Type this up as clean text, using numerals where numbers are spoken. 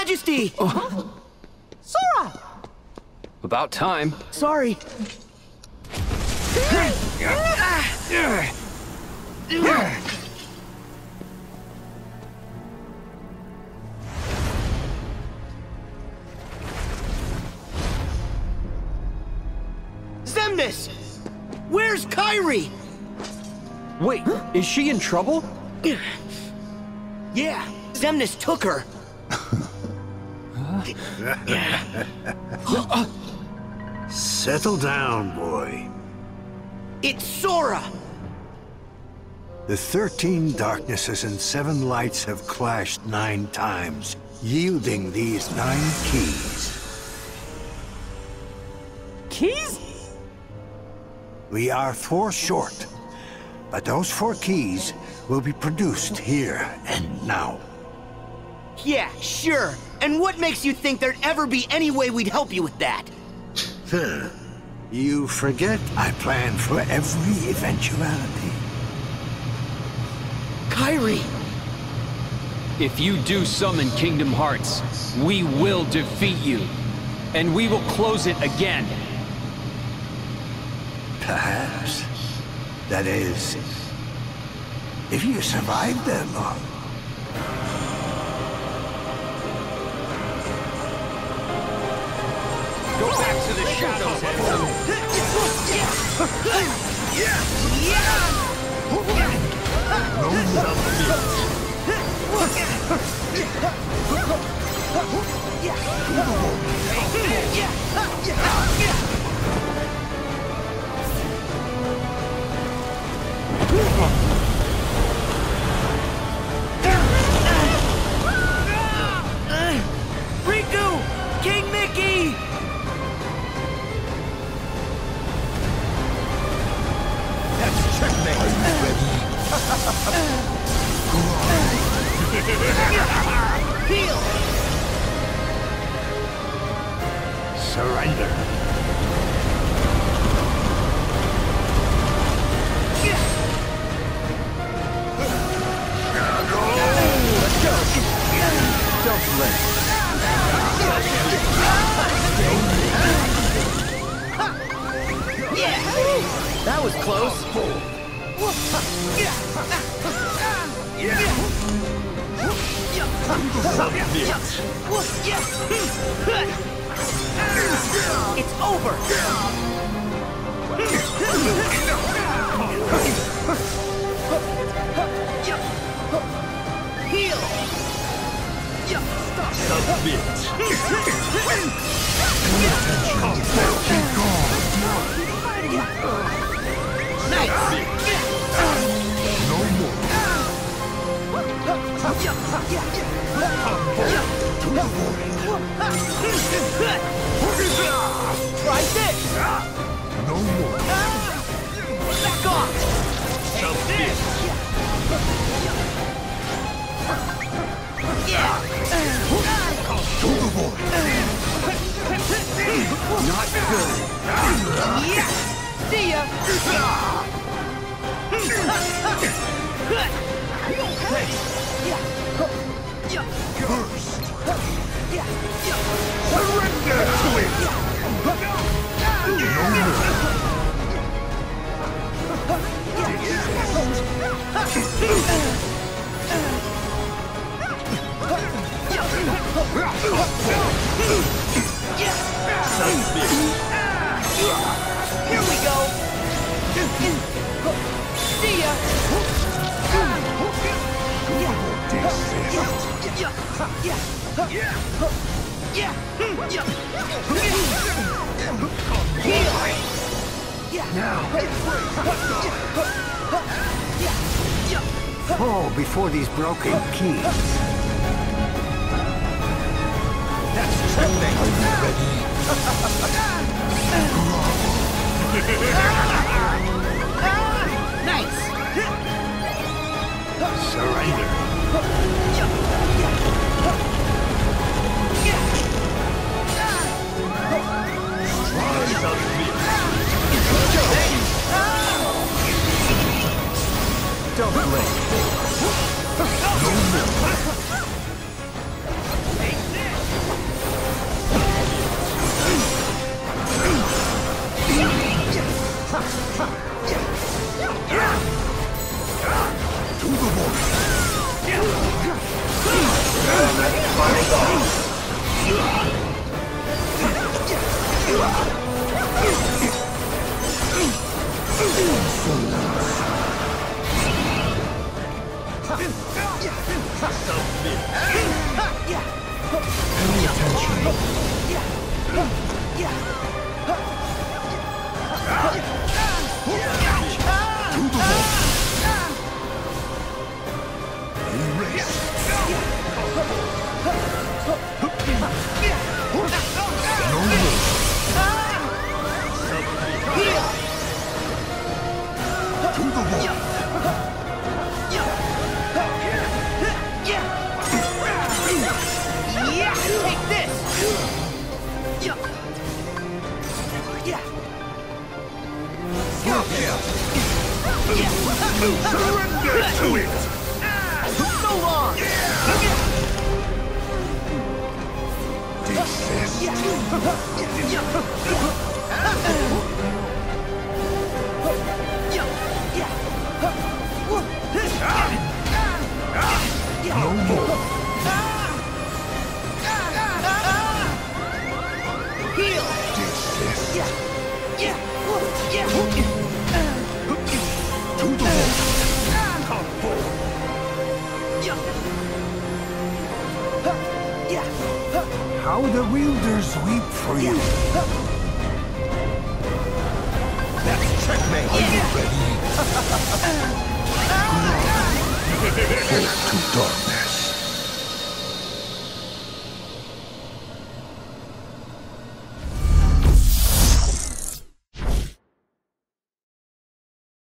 Majesty! Sora! About time. Sorry. Xemnas! Where's Kairi? Wait, is she in trouble? Yeah, Xemnas took her. Settle down, boy. It's Sora! The 13 darknesses and 7 lights have clashed 9 times, yielding these 9 keys. Keys? We are 4 short, but those 4 keys will be produced here and now. Yeah, sure. And what makes you think there'd ever be any way we'd help you with that? You forget I plan for every eventuality. Kairi! If you do summon Kingdom Hearts, we will defeat you. And we will close it again. Perhaps. That is, if you survive them. Go back to the shadows, Handsome. Riku! King Mickey! That's checkmate. Are you ready? Heal! Surrender. Let's go. Don't blink. That was close. It's over. Heal. Nice. No more. Try this. No more. Back off. To the void. Not good. Yeah. See ya. First. Surrender to it. No more. Here we go. See ya. Fall before these broken keys. That's checkmate. Are you ready? Nice. Surrender. Don't blink. No more. Surrender to it! So long! No more! Heal! Desist! To the wall! Come forth! How the wielders weep for you. That's checkmate! Are you ready? Forth to dark.